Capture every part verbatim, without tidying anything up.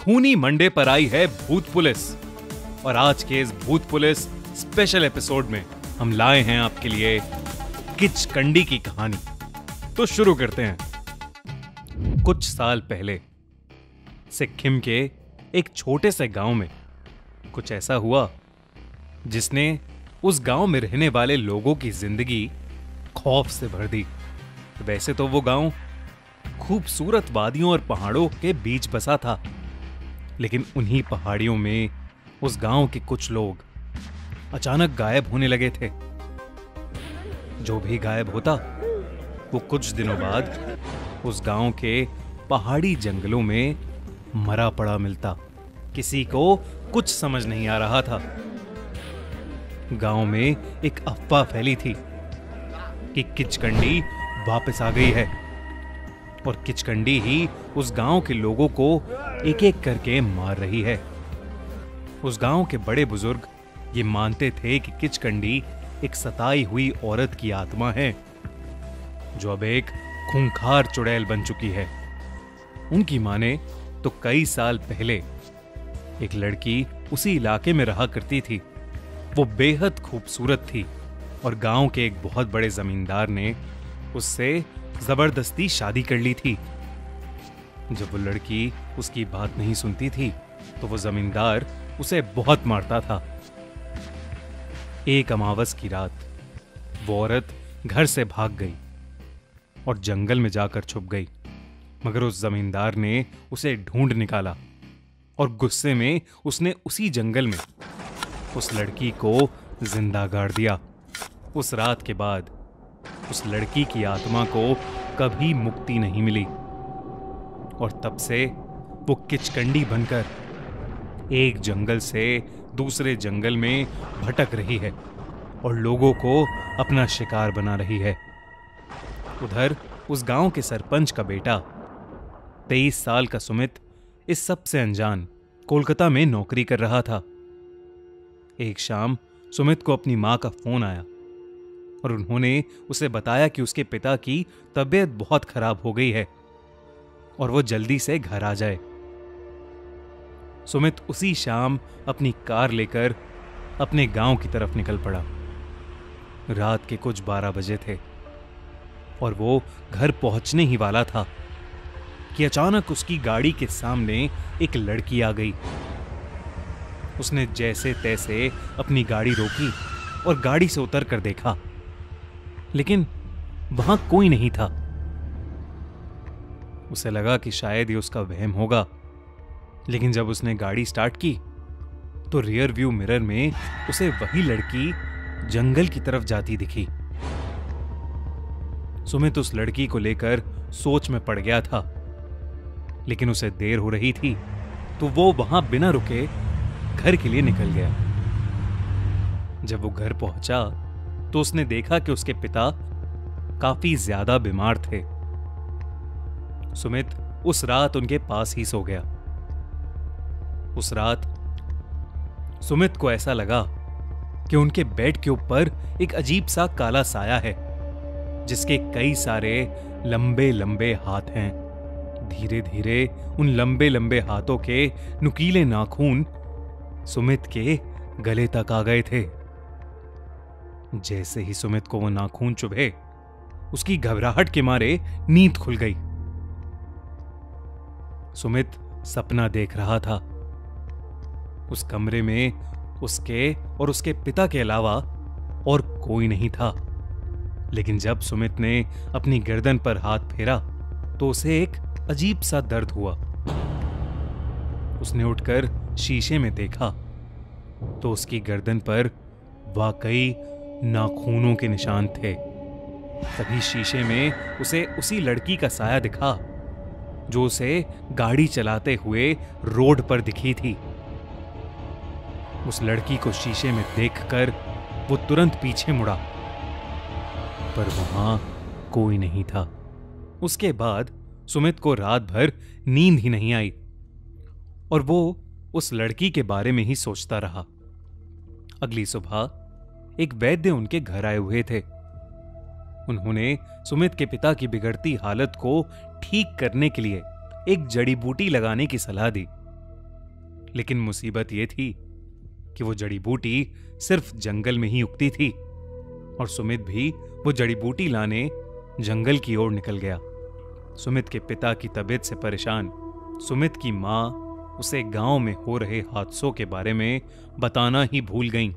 खूनी मंडे पर आई है भूत पुलिस। और आज के इस भूत पुलिस स्पेशल एपिसोड में हम लाए हैं आपके लिए किचकंडी की कहानी। तो शुरू करते हैं। कुछ साल पहले सिक्किम के एक छोटे से गांव में कुछ ऐसा हुआ जिसने उस गांव में रहने वाले लोगों की जिंदगी खौफ से भर दी। वैसे तो वो गांव खूबसूरत वादियों और पहाड़ों के बीच बसा था, लेकिन उन्हीं पहाड़ियों में उस गांव के कुछ लोग अचानक गायब होने लगे थे। जो भी गायब होता वो कुछ दिनों बाद उस गांव के पहाड़ी जंगलों में मरा पड़ा मिलता। किसी को कुछ समझ नहीं आ रहा था। गांव में एक अफवाह फैली थी कि किचकंडी वापस आ गई है और किचकंडी ही उस गांव के लोगों को एक एक करके मार रही है। उस गांव के बड़े बुजुर्ग ये मानते थे कि किचकंडी एक सताई हुई औरत की आत्मा है जो अब एक खूंखार चुड़ैल बन चुकी है। उनकी माने तो कई साल पहले एक लड़की उसी इलाके में रहा करती थी। वो बेहद खूबसूरत थी और गांव के एक बहुत बड़े जमींदार ने उससे जबरदस्ती शादी कर ली थी। जब वो लड़की उसकी बात नहीं सुनती थी तो वो जमींदार उसे बहुत मारता था। एक अमावस की रात वो औरत घर से भाग गई और जंगल में जाकर छुप गई, मगर उस जमींदार ने उसे ढूंढ निकाला और गुस्से में उसने उसी जंगल में उस लड़की को जिंदा गाड़ दिया। उस रात के बाद उस लड़की की आत्मा को कभी मुक्ति नहीं मिली और तब से वो किचकंडी बनकर एक जंगल से दूसरे जंगल में भटक रही है और लोगों को अपना शिकार बना रही है। उधर उस गांव के सरपंच का बेटा तेईस साल का सुमित इस सब से अनजान कोलकाता में नौकरी कर रहा था। एक शाम सुमित को अपनी मां का फोन आया और उन्होंने उसे बताया कि उसके पिता की तबीयत बहुत खराब हो गई है और वो जल्दी से घर आ जाए। सुमित उसी शाम अपनी कार लेकर अपने गांव की तरफ निकल पड़ा। रात के कुछ बारह बजे थे और वो घर पहुंचने ही वाला था कि अचानक उसकी गाड़ी के सामने एक लड़की आ गई। उसने जैसे तैसे अपनी गाड़ी रोकी और गाड़ी से उतर कर देखा, लेकिन वहां कोई नहीं था। उसे लगा कि शायद ये उसका वहम होगा, लेकिन जब उसने गाड़ी स्टार्ट की तो रियर व्यू मिरर में उसे वही लड़की जंगल की तरफ जाती दिखी। सुमित उस लड़की को लेकर सोच में पड़ गया था, लेकिन उसे देर हो रही थी तो वो वहां बिना रुके घर के लिए निकल गया। जब वो घर पहुंचा तो उसने देखा कि उसके पिता काफी ज्यादा बीमार थे। सुमित उस रात उनके पास ही सो गया। उस रात सुमित को ऐसा लगा कि उनके बेड के ऊपर एक अजीब सा काला साया है जिसके कई सारे लंबे लंबे हाथ हैं। धीरे धीरे उन लंबे लंबे हाथों के नुकीले नाखून सुमित के गले तक आ गए थे। जैसे ही सुमित को वो नाखून चुभे, उसकी घबराहट के मारे नींद खुल गई। सुमित सपना देख रहा था। उस कमरे में उसके और उसके पिता के अलावा और कोई नहीं था, लेकिन जब सुमित ने अपनी गर्दन पर हाथ फेरा तो उसे एक अजीब सा दर्द हुआ। उसने उठकर शीशे में देखा तो उसकी गर्दन पर वाकई नाखूनों के निशान थे। तभी शीशे में उसे उसी लड़की का साया दिखा जो उसे गाड़ी चलाते हुए रोड पर दिखी थी। उस लड़की को शीशे में देखकर वो तुरंत पीछे मुड़ा, पर वहां कोई नहीं था। उसके बाद सुमित को रात भर नींद ही नहीं आई और वो उस लड़की के बारे में ही सोचता रहा। अगली सुबह एक वैद्य उनके घर आए हुए थे। उन्होंने सुमित के पिता की बिगड़ती हालत को ठीक करने के लिए एक जड़ी बूटी लगाने की सलाह दी। लेकिन मुसीबत यह थी कि वो जड़ी बूटी सिर्फ जंगल में ही उगती थी और सुमित भी वो जड़ी बूटी लाने जंगल की ओर निकल गया। सुमित के पिता की तबीयत से परेशान सुमित की मां उसे गांव में हो रहे हादसों के बारे में बताना ही भूल गईं,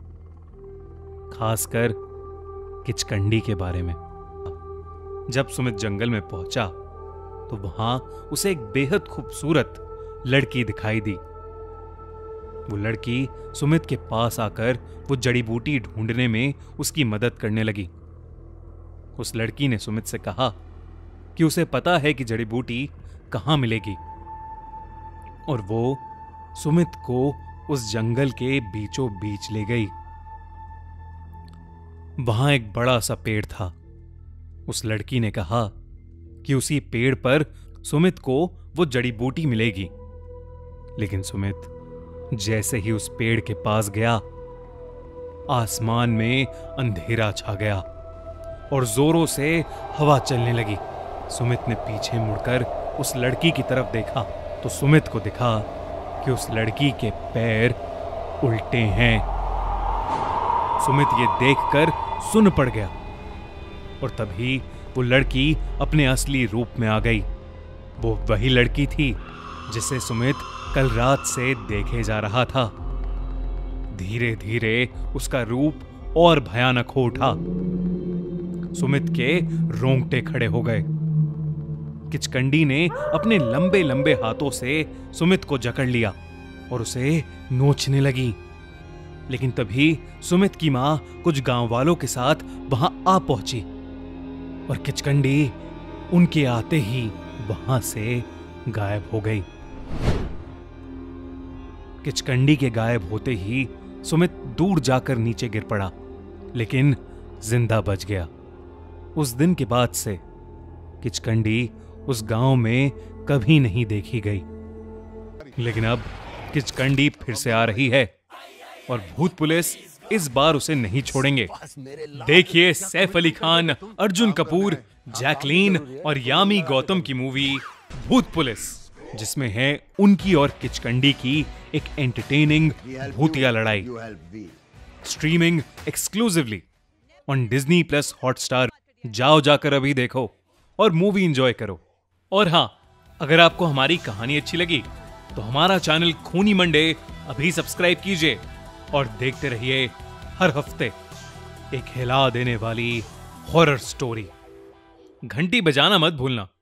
खासकर किचकंडी के बारे में। जब सुमित जंगल में पहुंचा तो वहां उसे एक बेहद खूबसूरत लड़की दिखाई दी। वो लड़की सुमित के पास आकर वो जड़ी बूटी ढूंढने में उसकी मदद करने लगी। उस लड़की ने सुमित से कहा कि उसे पता है कि जड़ी बूटी कहां मिलेगी और वो सुमित को उस जंगल के बीचों बीच ले गई। वहां एक बड़ा सा पेड़ था। उस लड़की ने कहा कि उसी पेड़ पर सुमित को वो जड़ी बूटी मिलेगी। लेकिन सुमित जैसे ही उस पेड़ के पास गया, आसमान में अंधेरा छा गया और जोरों से हवा चलने लगी। सुमित ने पीछे मुड़कर उस लड़की की तरफ देखा तो सुमित को दिखा कि उस लड़की के पैर उल्टे हैं। सुमित ये देखकर सुन पड़ गया और तभी वो लड़की अपने असली रूप में आ गई। वो वही लड़की थी जिसे सुमित कल रात से देखे जा रहा था। धीरे धीरे उसका रूप और भयानक हो उठा। सुमित के रोंगटे खड़े हो गए। किचकंडी ने अपने लंबे लंबे हाथों से सुमित को जकड़ लिया और उसे नोचने लगी। लेकिन तभी सुमित की मां कुछ गांव वालों के साथ वहां आ पहुंची और किचकंडी उनके आते ही वहां से गायब हो गई। किचकंडी के गायब होते ही सुमित दूर जाकर नीचे गिर पड़ा, लेकिन जिंदा बच गया। उस दिन के बाद से किचकंडी उस गांव में कभी नहीं देखी गई। लेकिन अब किचकंडी फिर से आ रही है और भूत पुलिस इस बार उसे नहीं छोड़ेंगे। देखिए सैफ अली खान, अर्जुन कपूर, जैकलीन और यामी गौतम की मूवी भूत पुलिस, जिसमें है उनकी और किचकंडी की एक एंटरटेनिंग भूतिया लड़ाई। Streaming exclusively on Disney plus Hotstar. जाओ जाकर अभी देखो और मूवी एंजॉय करो। और हाँ, अगर आपको हमारी कहानी अच्छी लगी तो हमारा चैनल खूनी मंडे अभी सब्सक्राइब कीजिए और देखते रहिए हर हफ्ते एक हिला देने वाली हॉरर स्टोरी। घंटी बजाना मत भूलना।